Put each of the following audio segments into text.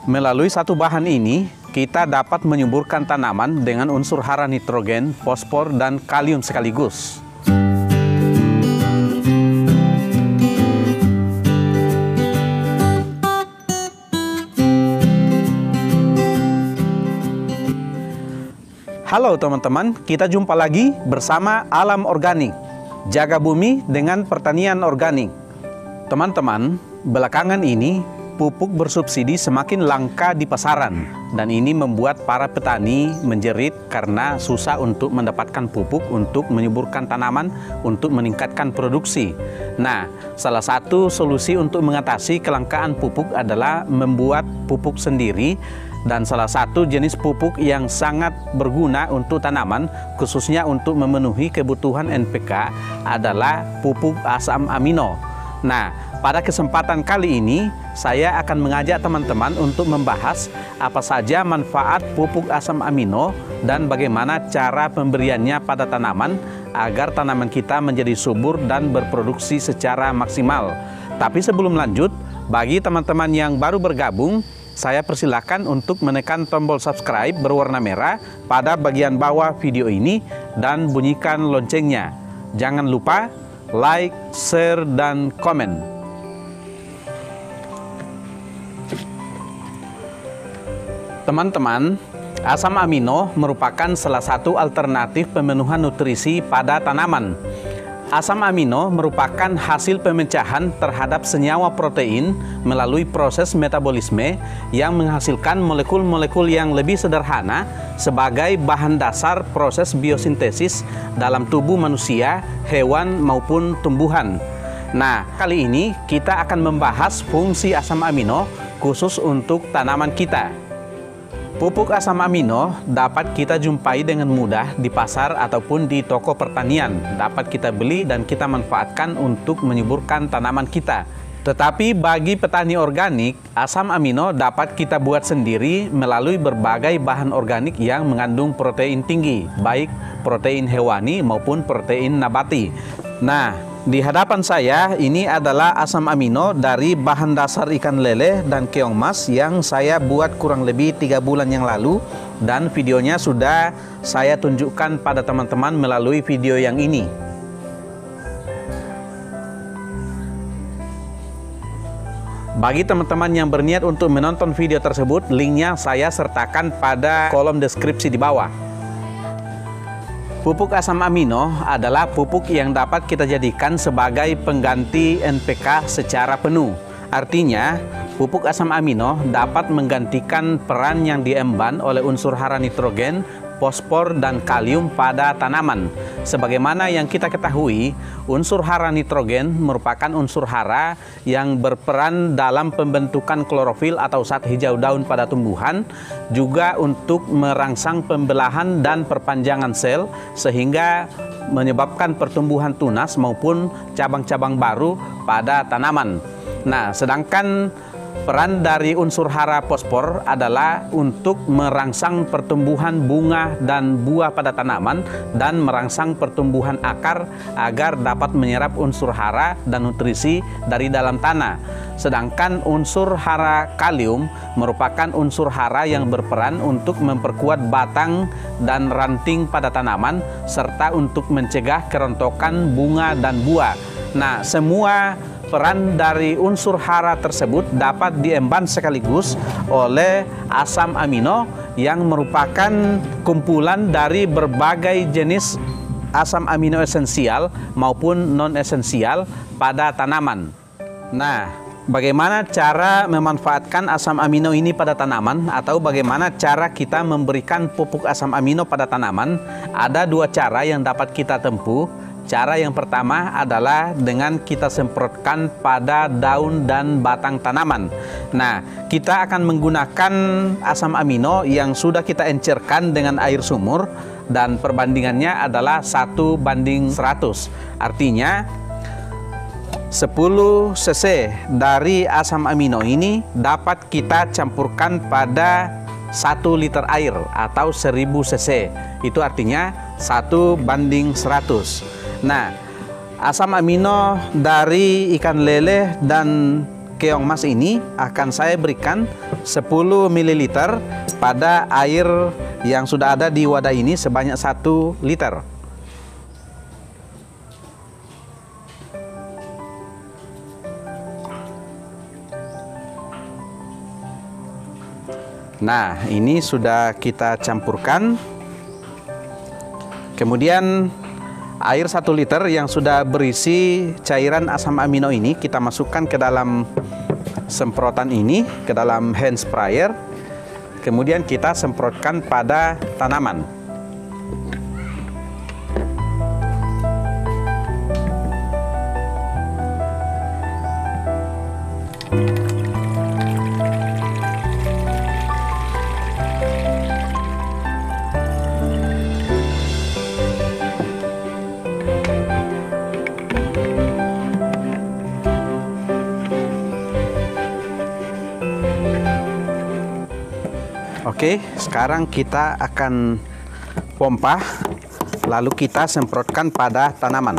Melalui satu bahan ini, kita dapat menyuburkan tanaman dengan unsur hara nitrogen, fosfor, dan kalium sekaligus. Halo teman-teman, kita jumpa lagi bersama Alam Organik. Jaga bumi dengan pertanian organik. Teman-teman, belakangan ini pupuk bersubsidi semakin langka di pasaran, dan ini membuat para petani menjerit karena susah untuk mendapatkan pupuk untuk menyuburkan tanaman untuk meningkatkan produksi. Nah, salah satu solusi untuk mengatasi kelangkaan pupuk adalah membuat pupuk sendiri, dan salah satu jenis pupuk yang sangat berguna untuk tanaman, khususnya untuk memenuhi kebutuhan NPK, adalah pupuk asam amino. Nah, pada kesempatan kali ini, saya akan mengajak teman-teman untuk membahas apa saja manfaat pupuk asam amino dan bagaimana cara pemberiannya pada tanaman agar tanaman kita menjadi subur dan berproduksi secara maksimal. Tapi sebelum lanjut, bagi teman-teman yang baru bergabung, saya persilakan untuk menekan tombol subscribe berwarna merah pada bagian bawah video ini dan bunyikan loncengnya. Jangan lupa like, share, dan komen. Teman-teman, asam amino merupakan salah satu alternatif pemenuhan nutrisi pada tanaman. Asam amino merupakan hasil pemecahan terhadap senyawa protein melalui proses metabolisme yang menghasilkan molekul-molekul yang lebih sederhana sebagai bahan dasar proses biosintesis dalam tubuh manusia, hewan, maupun tumbuhan. Nah, kali ini kita akan membahas fungsi asam amino khusus untuk tanaman kita. Pupuk asam amino dapat kita jumpai dengan mudah di pasar ataupun di toko pertanian. Dapat kita beli dan kita manfaatkan untuk menyuburkan tanaman kita. Tetapi bagi petani organik, asam amino dapat kita buat sendiri melalui berbagai bahan organik yang mengandung protein tinggi, baik protein hewani maupun protein nabati. Nah, di hadapan saya ini adalah asam amino dari bahan dasar ikan lele dan keong mas yang saya buat kurang lebih 3 bulan yang lalu, dan videonya sudah saya tunjukkan pada teman-teman melalui video yang ini. Bagi teman-teman yang berniat untuk menonton video tersebut, linknya saya sertakan pada kolom deskripsi di bawah. Pupuk asam amino adalah pupuk yang dapat kita jadikan sebagai pengganti NPK secara penuh. Artinya, pupuk asam amino dapat menggantikan peran yang diemban oleh unsur hara nitrogen, fosfor, dan kalium pada tanaman. Sebagaimana yang kita ketahui, unsur hara nitrogen merupakan unsur hara yang berperan dalam pembentukan klorofil atau zat hijau daun pada tumbuhan, juga untuk merangsang pembelahan dan perpanjangan sel sehingga menyebabkan pertumbuhan tunas maupun cabang-cabang baru pada tanaman. Nah, sedangkan peran dari unsur hara fosfor adalah untuk merangsang pertumbuhan bunga dan buah pada tanaman dan merangsang pertumbuhan akar agar dapat menyerap unsur hara dan nutrisi dari dalam tanah. Sedangkan unsur hara kalium merupakan unsur hara yang berperan untuk memperkuat batang dan ranting pada tanaman serta untuk mencegah kerontokan bunga dan buah. Nah, semua peran dari unsur hara tersebut dapat diemban sekaligus oleh asam amino yang merupakan kumpulan dari berbagai jenis asam amino esensial maupun non-esensial pada tanaman. Nah, bagaimana cara memanfaatkan asam amino ini pada tanaman, atau bagaimana cara kita memberikan pupuk asam amino pada tanaman? Ada 2 cara yang dapat kita tempuh. Cara yang pertama adalah dengan kita semprotkan pada daun dan batang tanaman. Nah, kita akan menggunakan asam amino yang sudah kita encerkan dengan air sumur, dan perbandingannya adalah 1:100. Artinya 10 cc dari asam amino ini dapat kita campurkan pada 1 liter air atau 1000 cc. Itu artinya 1:100. Nah, asam amino dari ikan lele dan keong emas ini akan saya berikan 10 ml pada air yang sudah ada di wadah ini sebanyak 1 liter. Nah, ini sudah kita campurkan. Kemudian air 1 liter yang sudah berisi cairan asam amino ini kita masukkan ke dalam semprotan ini, ke dalam hand sprayer. Kemudian kita semprotkan pada tanaman. Oke, sekarang kita akan pompa, lalu kita semprotkan pada tanaman.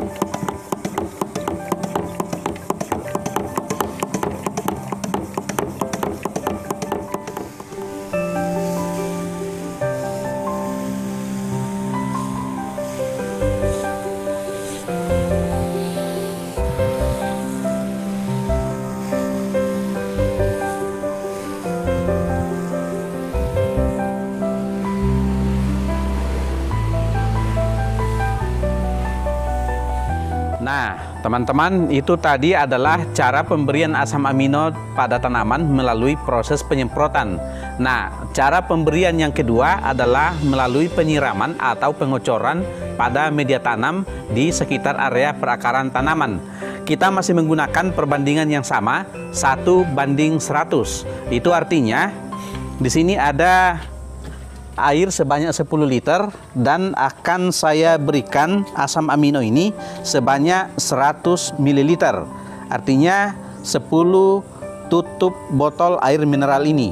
Nah, teman-teman, itu tadi adalah cara pemberian asam amino pada tanaman melalui proses penyemprotan. Nah, cara pemberian yang kedua adalah melalui penyiraman atau pengocoran pada media tanam di sekitar area perakaran tanaman. Kita masih menggunakan perbandingan yang sama, 1:100. Itu artinya di sini ada air sebanyak 10 liter dan akan saya berikan asam amino ini sebanyak 100 ml. Artinya 10 tutup botol air mineral ini.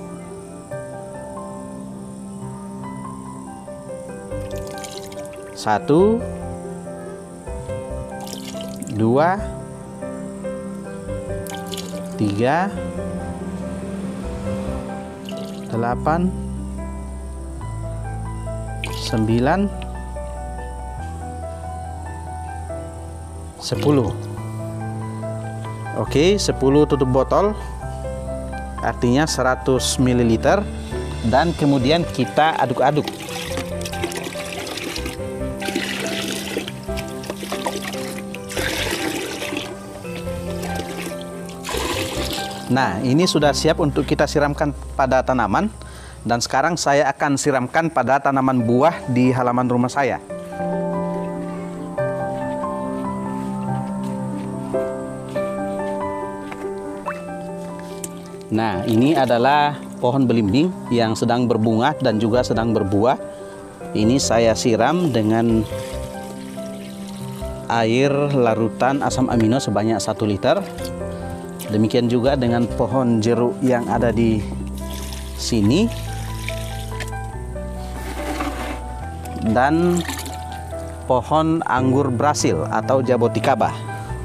Satu, 2, 3, 8, 9, 10. Oke, 10 tutup botol artinya 100 ml dan kemudian kita aduk-aduk. Nah, ini sudah siap untuk kita siramkan pada tanaman. Dan sekarang saya akan siramkan pada tanaman buah di halaman rumah saya. Nah, ini adalah pohon belimbing yang sedang berbunga dan juga sedang berbuah. Ini saya siram dengan air larutan asam amino sebanyak 1 liter. Demikian juga dengan pohon jeruk yang ada di sini. Dan pohon anggur Brasil atau Jaboticaba.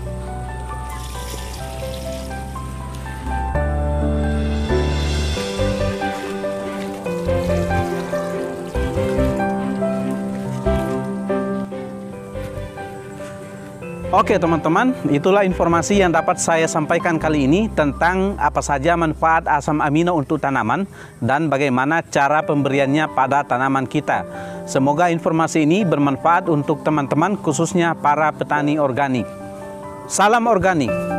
Oke teman-teman, itulah informasi yang dapat saya sampaikan kali ini tentang apa saja manfaat asam amino untuk tanaman dan bagaimana cara pemberiannya pada tanaman kita. Semoga informasi ini bermanfaat untuk teman-teman, khususnya para petani organik. Salam organik!